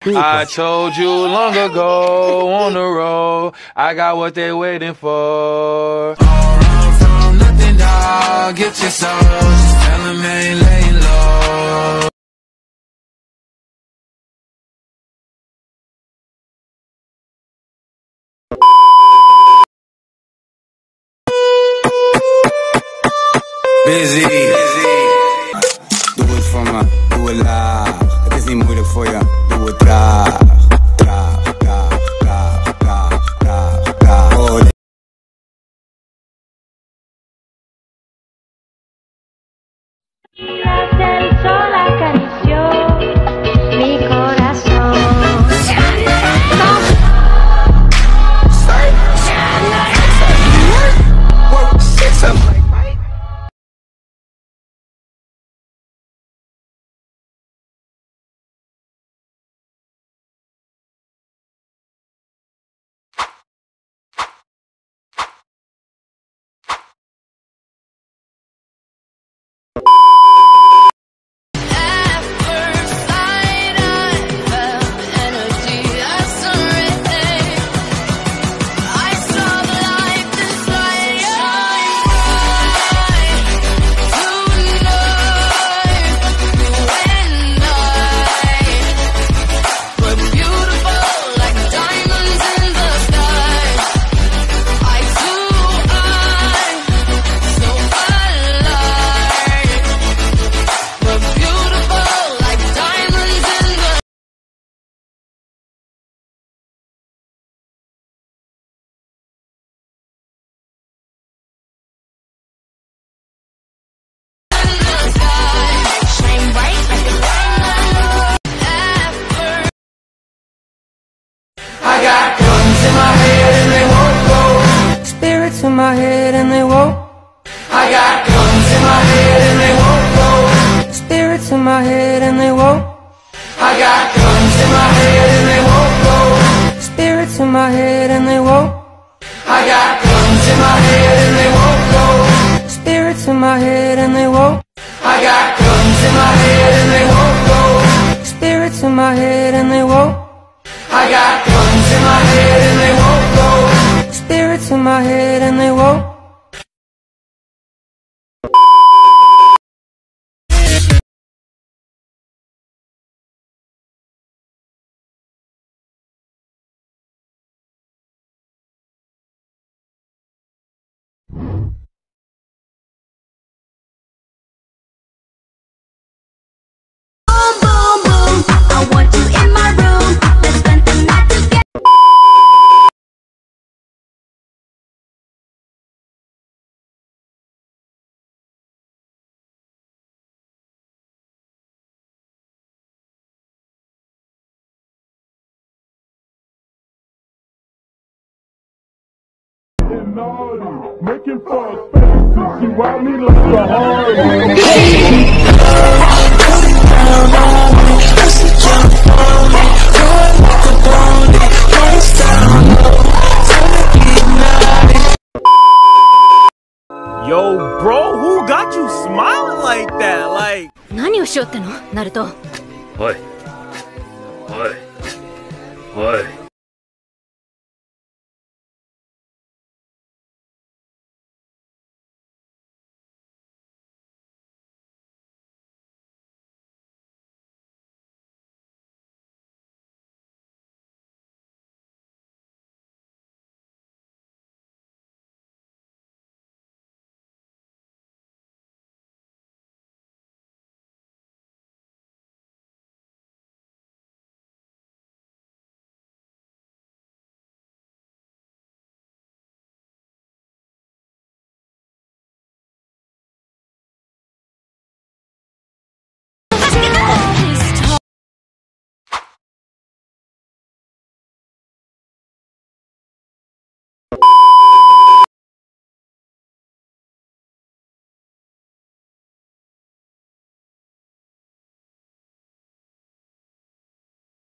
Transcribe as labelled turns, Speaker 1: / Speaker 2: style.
Speaker 1: I told you long ago on the road, I got what they waiting for. Don't run from nothing, dog. Get your soul. Just tell them ain't laying low.
Speaker 2: Busy. Doe het voor me, doe het laag. Het is niet moeilijk voor je, doe het traag. Traag, traag, traag, traag, traag, traag. Oh,
Speaker 3: El sol acarició mi corazón.
Speaker 1: I got guns in my head and they won't go.
Speaker 4: Spirits in my head and they won't.
Speaker 1: I got guns in my head and they won't go.
Speaker 4: Spirits in my head and they won't.
Speaker 1: I got guns in my head and they won't go.
Speaker 4: Spirits in my head and they won't.
Speaker 1: I got guns in my head and they won't go.
Speaker 4: Spirits in my head and they won't.
Speaker 1: I got guns in my head and they won't go.
Speaker 4: Spirits in my head and they won't.
Speaker 1: I got guns in my head and they won't go.
Speaker 4: Spirits in my head and they won't.
Speaker 3: Boom, boom, boom. I want you in my room. Let's spend the night together.
Speaker 5: Making fuck faces, she want me like a hard.
Speaker 6: Yo, bro, who got you smiling like that? Like,
Speaker 7: 何をしようってのナルト。
Speaker 8: おいおいおい